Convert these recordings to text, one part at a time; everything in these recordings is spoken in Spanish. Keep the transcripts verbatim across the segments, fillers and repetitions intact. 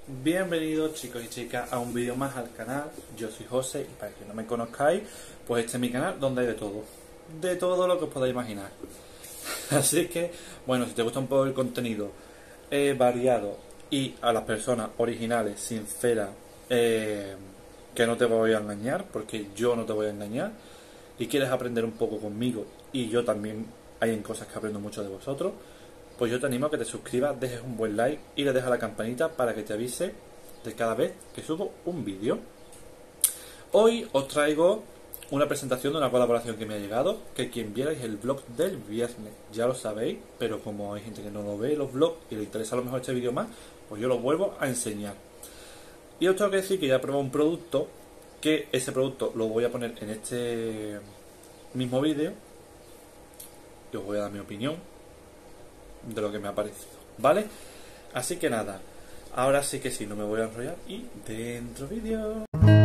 Bienvenidos chicos y chicas a un vídeo más al canal. Yo soy José y para que no me conozcáis, pues este es mi canal donde hay de todo. De todo lo que os podáis imaginar. Así que, bueno, si te gusta un poco el contenido eh, variado y a las personas originales, sinceras, eh, que no te voy a engañar, porque yo no te voy a engañar, y quieres aprender un poco conmigo, y yo también hay en cosas que aprendo mucho de vosotros, pues yo te animo a que te suscribas, dejes un buen like y le dejes a la campanita para que te avise de cada vez que subo un vídeo. Hoy os traigo una presentación de una colaboración que me ha llegado, que quien viera es el vlog del viernes, ya lo sabéis, pero como hay gente que no lo ve los vlogs y le interesa a lo mejor este vídeo más, pues yo lo vuelvo a enseñar. Y os tengo que decir que ya he probado un producto, que ese producto lo voy a poner en este mismo vídeo y os voy a dar mi opinión de lo que me ha parecido, ¿vale? Así que nada, ahora sí que sí, no me voy a enrollar y dentro vídeo.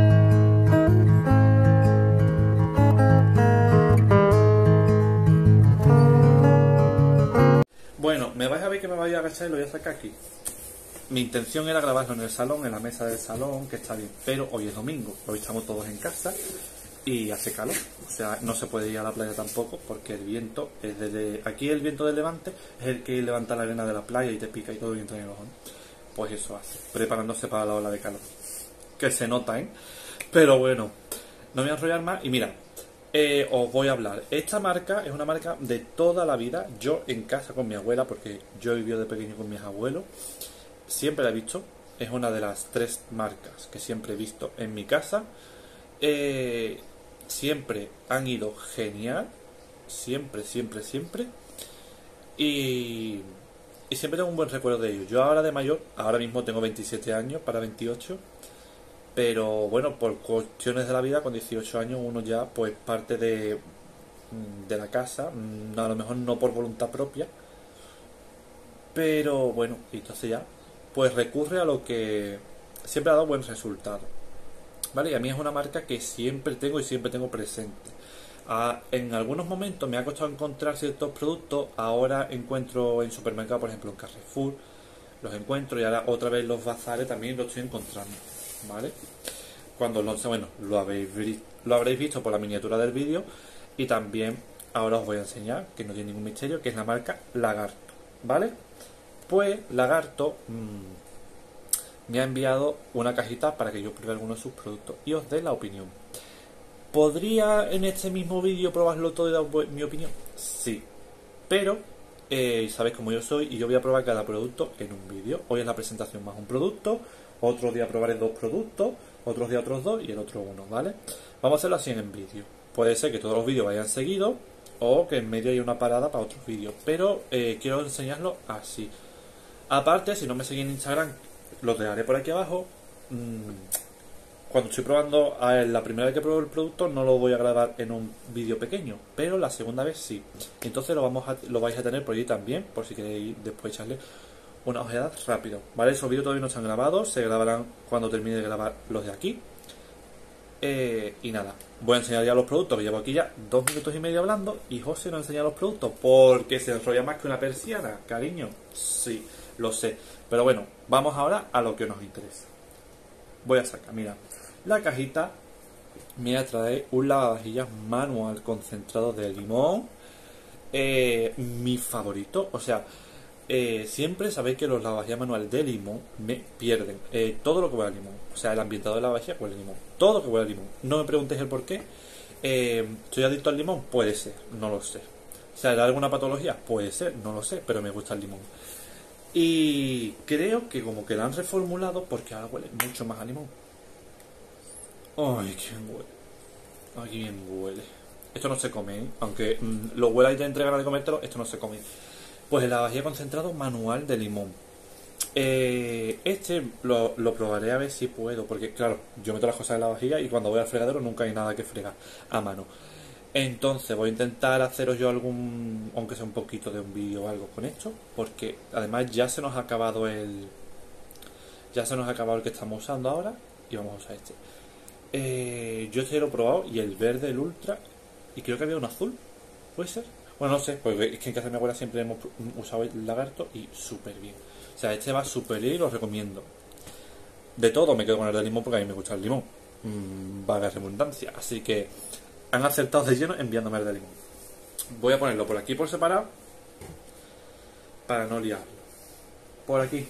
Bueno, me vais a ver que me voy a agachar y lo voy a sacar aquí. Mi intención era grabarlo en el salón, en la mesa del salón, que está bien, pero hoy es domingo, hoy estamos todos en casa y hace calor, o sea, no se puede ir a la playa tampoco porque el viento es desde aquí, el viento del levante es el que levanta la arena de la playa y te pica y todo y entra en el ojo, ¿no? Pues eso hace, preparándose para la ola de calor, que se nota, ¿eh? Pero bueno, no me voy a enrollar más y mira, eh, os voy a hablar. Esta marca es una marca de toda la vida, yo en casa con mi abuela, porque yo he vivido de pequeño con mis abuelos, siempre la he visto, es una de las tres marcas que siempre he visto en mi casa. Eh, siempre han ido genial, siempre, siempre, siempre, y, y siempre tengo un buen recuerdo de ellos. Yo ahora de mayor, ahora mismo tengo veintisiete años para veintiocho, pero bueno, por cuestiones de la vida, con dieciocho años uno ya pues parte de, de la casa, a lo mejor no por voluntad propia, pero bueno, y entonces ya pues recurre a lo que siempre ha dado buen resultado. ¿Vale? Y a mí es una marca que siempre tengo y siempre tengo presente. Ah, en algunos momentos me ha costado encontrar ciertos productos, ahora encuentro en supermercados, por ejemplo en Carrefour, los encuentro y ahora otra vez los bazares también los estoy encontrando, ¿vale? Cuando no sé, bueno, lo habéis, lo habréis visto por la miniatura del vídeo y también ahora os voy a enseñar, que no tiene ningún misterio, que es la marca Lagarto, ¿vale? Pues Lagarto mmm, me ha enviado una cajita para que yo pruebe algunos de sus productos y os dé la opinión. ¿Podría en este mismo vídeo probarlo todo y dar mi opinión? Sí, pero eh, sabéis cómo yo soy y yo voy a probar cada producto en un vídeo. Hoy es la presentación más un producto, otro día probaré dos productos, otros días otros dos y el otro uno, ¿vale? Vamos a hacerlo así en el vídeo. Puede ser que todos los vídeos vayan seguidos o que en medio haya una parada para otros vídeos, pero eh, quiero enseñarlo así. Aparte, si no me seguís en Instagram, los dejaré por aquí abajo. Cuando estoy probando, a la primera vez que pruebo el producto no lo voy a grabar en un vídeo pequeño, pero la segunda vez sí. Entonces lo vamos a, lo vais a tener por allí también, por si queréis después echarle una ojeada rápido, ¿vale? Esos vídeos todavía no están grabados, se grabarán cuando termine de grabar los de aquí. Eh, y nada, voy a enseñar ya los productos, que llevo aquí ya dos minutos y medio hablando y José no enseña los productos porque se enrolla más que una persiana, cariño. Sí, lo sé. Pero bueno, vamos ahora a lo que nos interesa. Voy a sacar, mira, la cajita me trae un lavavajillas manual concentrado de limón. Eh, mi favorito, o sea, eh, siempre sabéis que los lavavajillas manuales de limón me pierden. Eh, todo lo que huele a limón, o sea, el ambientador de lavavajillas huele a limón. Todo lo que huele a limón. No me preguntéis el por qué. Eh, ¿Soy adicto al limón? Puede ser, no lo sé. O sea, ¿da alguna patología? Puede ser, no lo sé, pero me gusta el limón. Y creo que como que lo han reformulado porque ahora huele mucho más a limón. Ay, qué bien huele. Ay, qué bien huele. Esto no se come, ¿eh? Aunque mmm, lo huela y te entregan de comértelo, esto no se come. Pues el lavavajillas concentrado manual de limón. Eh, este lo, lo probaré a ver si puedo, porque claro, yo meto las cosas en la vajilla y cuando voy al fregadero nunca hay nada que fregar a mano. Entonces voy a intentar haceros yo algún, aunque sea un poquito de un vídeo o algo con esto, porque además ya se nos ha acabado el, ya se nos ha acabado el que estamos usando ahora y vamos a usar este. Eh, yo este lo he probado y el verde, el ultra, y creo que había un azul, ¿puede ser? Bueno, no sé, porque es que en casa de mi abuela siempre hemos usado el Lagarto y súper bien. O sea, este va súper bien y lo recomiendo. de todo me quedo con el de limón porque a mí me gusta el limón. Mm, vaga redundancia. Así que han acertado de lleno enviándome el de limón. Voy a ponerlo por aquí por separado para no liarlo. Por aquí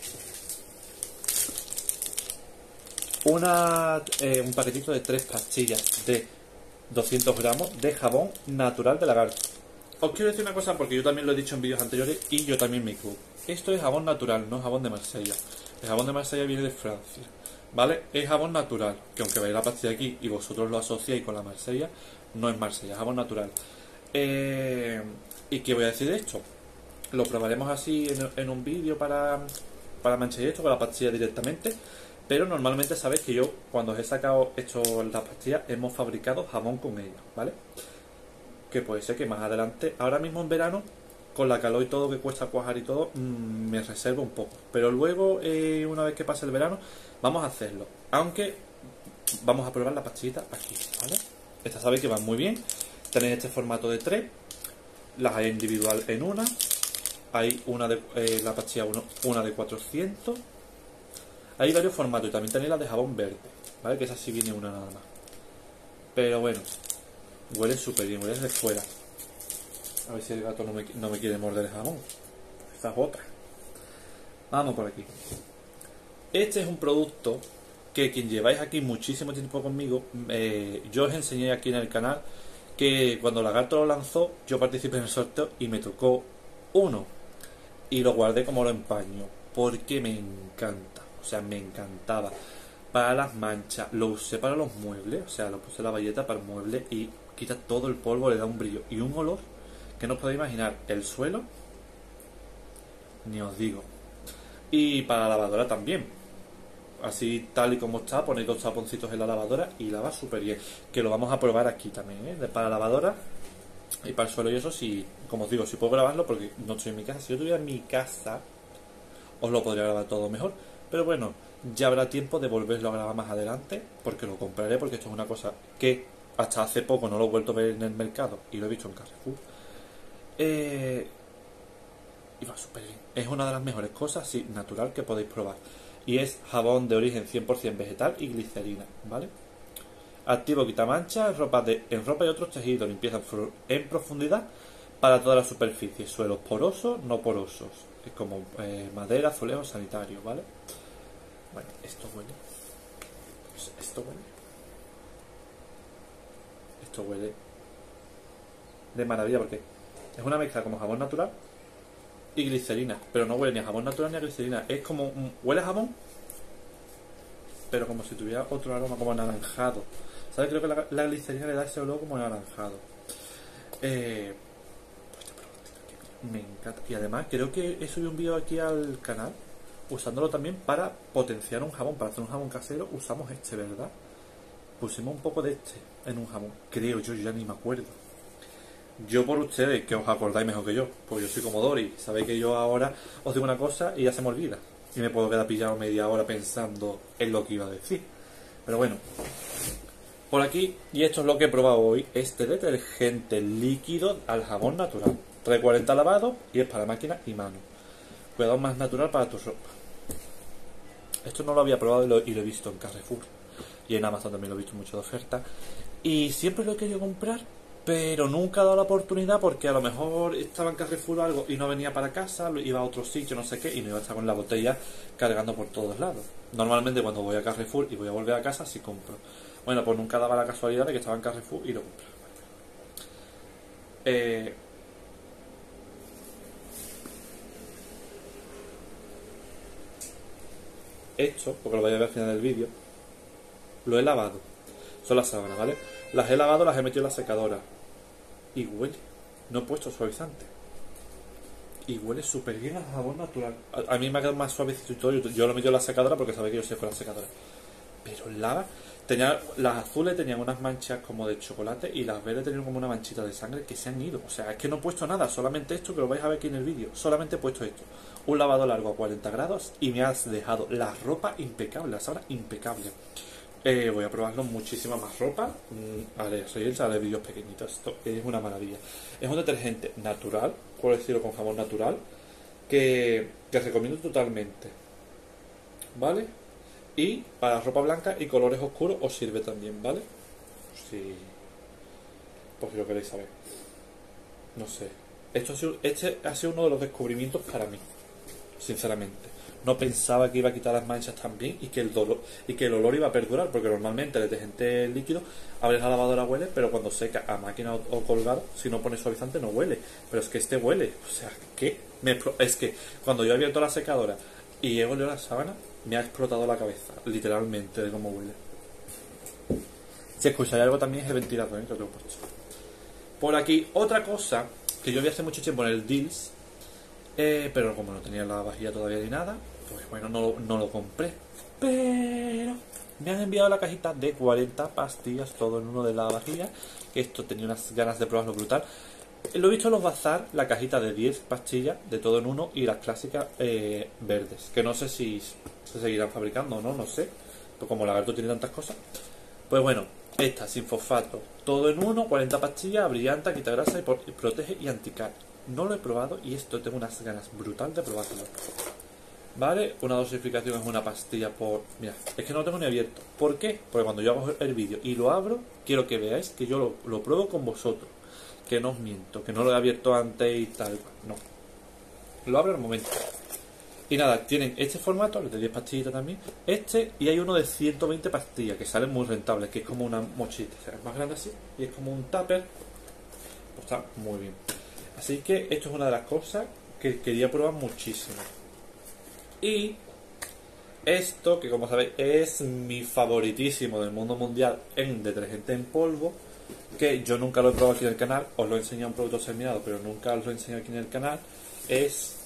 una eh, un paquetito de tres pastillas de doscientos gramos de jabón natural de lagarto. Os quiero decir una cosa porque yo también lo he dicho en vídeos anteriores y yo también me equivoco. Esto es jabón natural, no jabón de Marsella. El jabón de Marsella viene de Francia, ¿vale? Es jabón natural, que aunque veáis la pastilla aquí y vosotros lo asociáis con la Marsella, no es Marsella, es jabón natural. Eh, ¿Y qué voy a decir de esto? Lo probaremos así en, en un vídeo para, para manchar esto con la pastilla directamente. Pero normalmente sabéis que yo, cuando os he sacado esto las pastillas, hemos fabricado jabón con ellas, ¿vale? Que puede ser que más adelante, ahora mismo en verano, con la calor y todo que cuesta cuajar y todo, mmm, me reservo un poco. Pero luego, eh, una vez que pase el verano, vamos a hacerlo. Aunque vamos a probar la pastillita aquí, ¿vale? Estas sabéis que van muy bien. Tenéis este formato de tres. Las hay individual en una. Hay una de eh, la pastilla uno, una de cuatrocientos. Hay varios formatos y también tenéis la de jabón verde, ¿vale? Que esa sí viene una nada más. Pero bueno, huele súper bien, huele desde fuera. A ver si el gato no me, no me quiere morder el jabón. Esta es otra. Vamos por aquí. Este es un producto que quien lleváis aquí muchísimo tiempo conmigo, eh, yo os enseñé aquí en el canal que cuando Lagarto lo lanzó, yo participé en el sorteo y me tocó uno. Y lo guardé como lo empaño, porque me encanta. O sea, me encantaba. Para las manchas, lo usé para los muebles. O sea, lo puse en la bayeta para el mueble y quita todo el polvo, le da un brillo y un olor que no os podéis imaginar. El suelo, ni os digo. Y para la lavadora también. Así tal y como está, ponéis dos taponcitos en la lavadora y lava súper bien. Que lo vamos a probar aquí también, ¿eh? Para la lavadora y para el suelo y eso, si, como os digo, si puedo grabarlo porque no estoy en mi casa. Si yo estuviera en mi casa, os lo podría grabar todo mejor. Pero bueno, ya habrá tiempo de volverlo a grabar más adelante, porque lo compraré, porque esto es una cosa que hasta hace poco no lo he vuelto a ver en el mercado y lo he visto en Carrefour. Eh, y va súper bien. Es una de las mejores cosas, sí, natural que podéis probar. Y es jabón de origen cien por ciento vegetal y glicerina, ¿vale? Activo quitamancha en ropa, de, en ropa y otros tejidos, limpieza en profundidad para toda la superficie, suelos porosos, no porosos, es como eh, madera, azulejo, sanitario, ¿vale? Bueno, esto huele. Esto huele. Esto huele de maravilla porque es una mezcla como jabón natural y glicerina, pero no huele ni a jabón natural ni a glicerina, es como huele a jabón, pero como si tuviera otro aroma como anaranjado. ¿Sabes? Creo que la, la glicerina le da ese olor como anaranjado. Eh, me encanta. Y además creo que he subido un vídeo aquí al canal usándolo también para potenciar un jabón. Para hacer un jabón casero usamos este, ¿verdad? Pusimos un poco de este en un jabón. Creo yo, ya ni me acuerdo. Yo por ustedes, que os acordáis mejor que yo, pues yo soy como Dory. Sabéis que yo ahora os digo una cosa y ya se me olvida. Y me puedo quedar pillado media hora pensando en lo que iba a decir. Pero bueno, por aquí, y esto es lo que he probado hoy, este detergente líquido al jabón natural. Trae cuarenta lavados y es para máquina y mano. Cuidado más natural para tu ropa. Esto no lo había probado y lo, y lo he visto en Carrefour. Y en Amazon también lo he visto mucho de oferta. Y siempre lo he querido comprar, pero nunca he dado la oportunidad porque a lo mejor estaba en Carrefour o algo y no venía para casa, iba a otro sitio, no sé qué, y no iba a estar con la botella cargando por todos lados. Normalmente cuando voy a Carrefour y voy a volver a casa, sí compro. Bueno, pues nunca daba la casualidad de que estaba en Carrefour y lo compré. Eh... Esto, porque lo vais a ver al final del vídeo, lo he lavado. Son las sábanas, ¿vale? Las he lavado, las he metido en la secadora. Y huele. No he puesto suavizante. Y huele súper bien a jabón natural. A, a mí me ha quedado más suavecito y todo. Yo, yo lo he metido en la secadora porque sabía que yo sé con la secadora. Pero lava. Tenía, las azules tenían unas manchas como de chocolate y las verdes tenían como una manchita de sangre que se han ido. O sea, es que no he puesto nada, solamente esto que lo vais a ver aquí en el vídeo. Solamente he puesto esto. Un lavado largo a cuarenta grados y me has dejado la ropa impecable, la sábana impecable. Eh, voy a probarlo muchísima más ropa. Mm, haré reels, haré vídeos pequeñitos. Esto es una maravilla. Es un detergente natural, por decirlo con jabón natural, que, que recomiendo totalmente. ¿Vale? Y para ropa blanca y colores oscuros os sirve también, ¿vale? Si, por si lo queréis saber. No sé. Esto ha sido, este ha sido uno de los descubrimientos para mí, sinceramente. No pensaba que iba a quitar las manchas también y que el dolor y que el olor iba a perdurar, porque normalmente el detergente líquido, abres la lavadora, huele, pero cuando seca a máquina o, o colgado, si no pones suavizante no huele. Pero es que este huele, o sea, ¿qué? Me, es que cuando yo he abierto la secadora y he olido la sábana, me ha explotado la cabeza, literalmente, de cómo huele. Si escucháis algo también es el ventilador, ¿eh? Que lo he puesto. Por aquí, otra cosa que yo vi hace mucho tiempo en el Deals, eh, pero como no tenía la vajilla todavía ni nada, pues bueno, no, no lo compré. Pero me han enviado la cajita de cuarenta pastillas, todo en uno de la vajilla. Esto tenía unas ganas de probarlo brutal. Lo he visto en los bazar, la cajita de diez pastillas, de todo en uno, y las clásicas eh, verdes. Que no sé si se seguirán fabricando o no, no sé. Pero como Lagarto tiene tantas cosas. Pues bueno, esta sin fosfato, todo en uno, cuarenta pastillas, brillanta, quita grasa y protege y anticar. No lo he probado y esto tengo unas ganas brutal de probarlo. Vale, una dosificación es una pastilla por... Mira, es que no lo tengo ni abierto. ¿Por qué? Porque cuando yo hago el vídeo y lo abro, quiero que veáis que yo lo, lo pruebo con vosotros. Que no os miento, que no lo he abierto antes y tal. No. Lo abro al momento. Y nada, tienen este formato, el de diez pastillitas también, este, y hay uno de ciento veinte pastillas, que salen muy rentables, que es como una mochila, o sea, es más grande así, y es como un tupper, pues está muy bien. Así que esto es una de las cosas que quería probar muchísimo. Y esto, que como sabéis es mi favoritísimo del mundo mundial en detergente en polvo, que yo nunca lo he probado aquí en el canal, os lo he enseñado en productos terminados, pero nunca os lo he enseñado aquí en el canal, es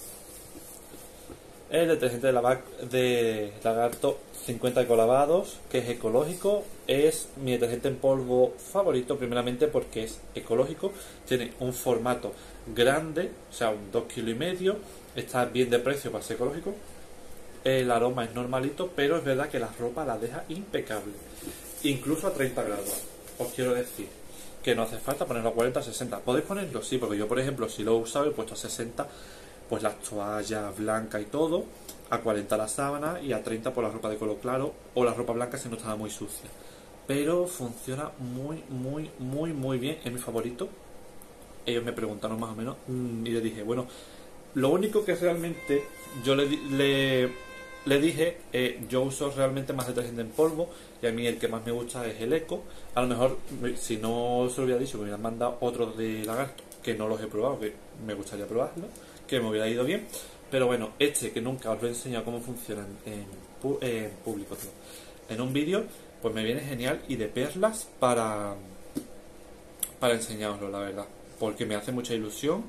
el detergente de, lavar, de Lagarto cincuenta ecolavados, que es ecológico. Es mi detergente en polvo favorito, primeramente porque es ecológico, tiene un formato grande, o sea, un dos kilos y medio, está bien de precio para ser ecológico. El aroma es normalito, pero es verdad que la ropa la deja impecable, incluso a treinta grados. Os quiero decir que no hace falta ponerlo a cuarenta, sesenta. Podéis ponerlo, sí, porque yo, por ejemplo, si lo he usado, he puesto a sesenta, pues las toallas blancas y todo, a cuarenta la sábana y a treinta por la ropa de color claro o la ropa blanca si no estaba muy sucia. Pero funciona muy, muy, muy, muy bien, es mi favorito. Ellos me preguntaron más o menos y le dije, bueno, lo único que realmente yo le, le, le dije, eh, yo uso realmente más detergente en polvo y a mí el que más me gusta es el Eco. A lo mejor, si no se lo hubiera dicho, me hubieran mandado otros de Lagarto, que no los he probado, que me gustaría probarlo, que me hubiera ido bien. Pero bueno, este que nunca os lo he enseñado cómo funciona en, en público, tío, en un vídeo, pues me viene genial y de perlas para, para enseñaroslo, la verdad. Porque me hace mucha ilusión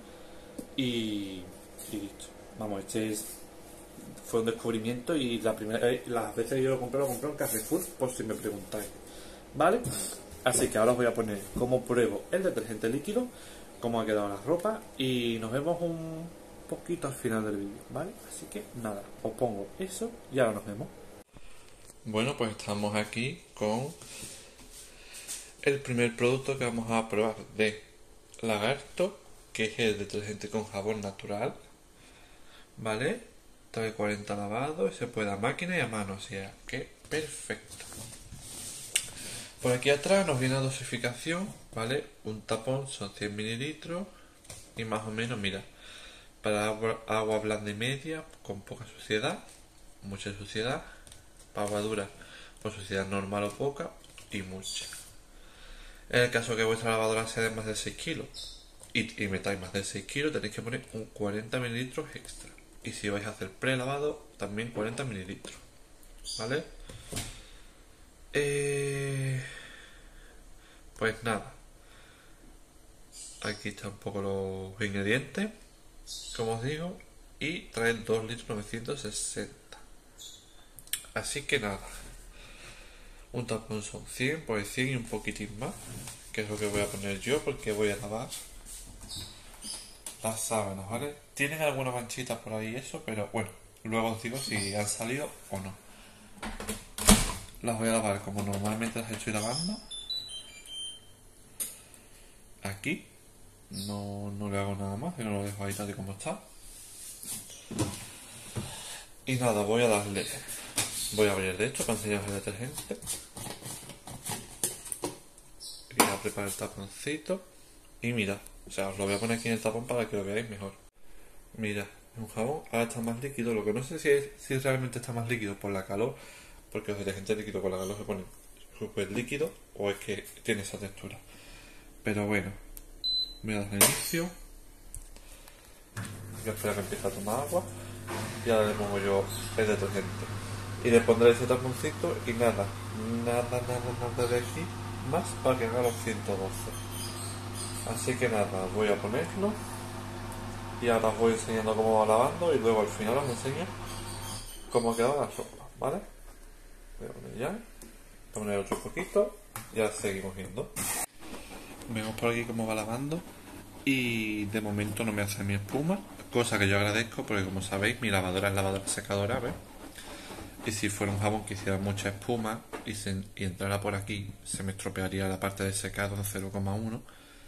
y, y listo. Vamos, este es, fue un descubrimiento y la primera, las veces que yo lo compré, lo compré en Carrefour, por si me preguntáis. ¿Vale? Así que ahora os voy a poner cómo pruebo el detergente líquido, cómo ha quedado la ropa y nos vemos un poquito al final del vídeo, ¿vale? Así que nada, os pongo eso y ahora nos vemos. Bueno, pues estamos aquí con el primer producto que vamos a probar de Lagarto, que es el detergente con jabón natural, ¿vale? Trae cuarenta lavados y se puede a máquina y a mano, o sea que perfecto. Por aquí atrás nos viene la dosificación, ¿vale? Un tapón son cien mililitros y más o menos, mira, para agua, agua blanda y media con poca suciedad, mucha suciedad, para agua dura con suciedad normal o poca y mucha. En el caso que vuestra lavadora sea de más de seis kilos y, y metáis más de seis kilos, tenéis que poner un cuarenta mililitros extra. Y si vais a hacer prelavado, también cuarenta mililitros, ¿vale? Eh, pues nada, aquí están un poco los ingredientes, como os digo, y trae dos litros novecientos sesenta. Así que nada, un tapón son cien, pues cien y un poquitín más, que es lo que voy a poner yo porque voy a lavar las sábanas, ¿vale? Tienen algunas manchitas por ahí eso, pero bueno, luego os digo si han salido o no. Las voy a lavar como normalmente las estoy lavando. Aquí no, no le hago nada más, que no lo dejo ahí tal y como está. Y nada, voy a darle Voy a abrir de esto para enseñaros el detergente. Y a preparar el taponcito. Y mirad, o sea, os lo voy a poner aquí en el tapón para que lo veáis mejor. Mirad, es un jabón, ahora está más líquido. Lo que no sé si es si realmente está más líquido por la calor, porque los detergentes líquidos con la calor se ponen súper líquidos, o es que tiene esa textura. Pero bueno, voy a dar el inicio. Voy a esperar que empiece a tomar agua. Y ahora le pongo yo el detergente. Y le pondré ese taponcito y nada, nada, nada, nada de aquí más para que haga los ciento doce. Así que nada, voy a ponerlo. Y ahora os voy enseñando cómo va lavando y luego al final os enseño cómo queda la sopa, ¿vale? Voy a poner ya. Voy a poner otro poquito y ahora seguimos viendo. Vemos por aquí cómo va lavando. Y de momento no me hace mi espuma, cosa que yo agradezco porque como sabéis mi lavadora es lavadora secadora, ¿ves? Y si fuera un jabón que hiciera mucha espuma y, se, y entrara por aquí, se me estropearía la parte de secado en cero coma uno.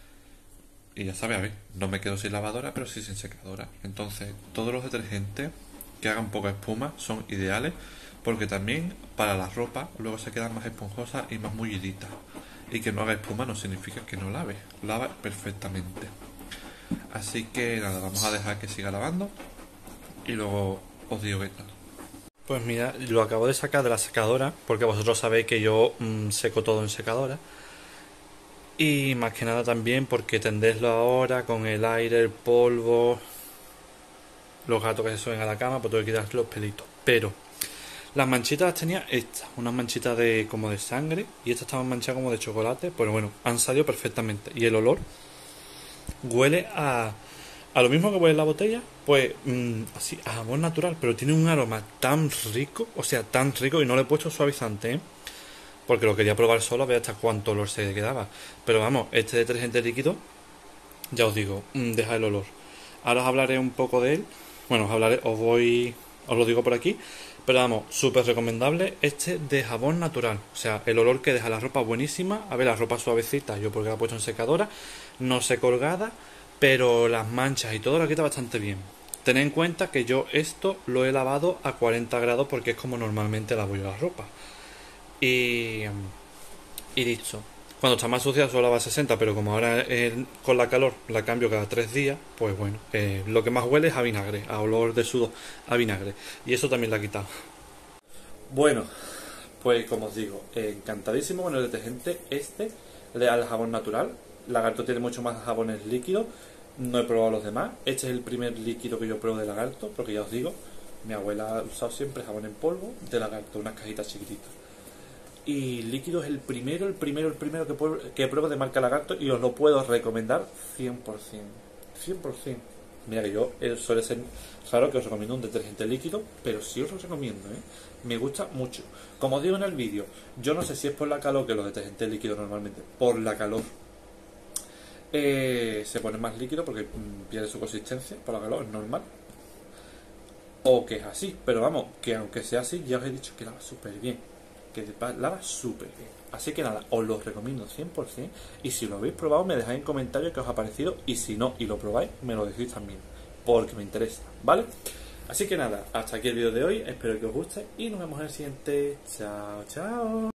Y ya sabéis, a ver, no me quedo sin lavadora, pero sí sin secadora. Entonces, todos los detergentes que hagan poca espuma son ideales, porque también para la ropa luego se quedan más esponjosas y más mulliditas. Y que no haga espuma no significa que no lave, lava perfectamente. Así que nada, vamos a dejar que siga lavando y luego os digo qué tal. Pues mira, lo acabo de sacar de la secadora, porque vosotros sabéis que yo mmm, seco todo en secadora. Y más que nada también porque tendéislo ahora con el aire, el polvo, los gatos que se suben a la cama, pues tengo que quitar los pelitos. Pero las manchitas las tenía estas, unas manchitas de como de sangre, y estas estaban manchadas como de chocolate, pero bueno, han salido perfectamente. Y el olor huele a, a lo mismo que huele en la botella, pues mmm, así, a jabón natural, pero tiene un aroma tan rico, o sea, tan rico, y no le he puesto suavizante, ¿eh? Porque lo quería probar solo a ver hasta cuánto olor se quedaba. Pero vamos, este detergente líquido, ya os digo, mmm, deja el olor. Ahora os hablaré un poco de él. Bueno, os hablaré, os voy, os lo digo por aquí. Pero vamos, súper recomendable este de jabón natural. O sea, el olor que deja la ropa buenísima. A ver, la ropa suavecita, yo porque la he puesto en secadora, no sé colgada, pero las manchas y todo lo quita bastante bien. Tened en cuenta que yo esto lo he lavado a cuarenta grados porque es como normalmente lavo yo la ropa. Y, y listo. Cuando está más sucia solo lava a sesenta, pero como ahora eh, con la calor la cambio cada tres días, pues bueno, eh, lo que más huele es a vinagre, a olor de sudor, a vinagre. Y eso también la ha quitado. Bueno, pues como os digo, eh, encantadísimo con el detergente este, al jabón natural. Lagarto tiene mucho más jabones líquidos, no he probado los demás. Este es el primer líquido que yo pruebo de Lagarto, porque ya os digo, mi abuela ha usado siempre jabón en polvo de Lagarto, unas cajitas chiquititas. Y líquido es el primero, el primero, el primero que, puedo, que pruebo de marca Lagarto y os lo puedo recomendar cien por cien. cien por cien. Mira que yo eh, suele ser raro que os recomiendo un detergente líquido, pero sí os lo recomiendo, ¿eh? Me gusta mucho. Como os digo en el vídeo, yo no sé si es por la calor, que los detergentes líquidos normalmente, por la calor, eh, se pone más líquido porque mmm, pierde su consistencia por la calor, es normal. O que es así, pero vamos, que aunque sea así, ya os he dicho que lava súper bien. Que lava súper bien. Así que nada, os lo recomiendo cien por cien. Y si lo habéis probado, me dejáis en comentarios qué os ha parecido. Y si no, y lo probáis, me lo decís también, porque me interesa, ¿vale? Así que nada, hasta aquí el vídeo de hoy. Espero que os guste y nos vemos en el siguiente. Chao, chao.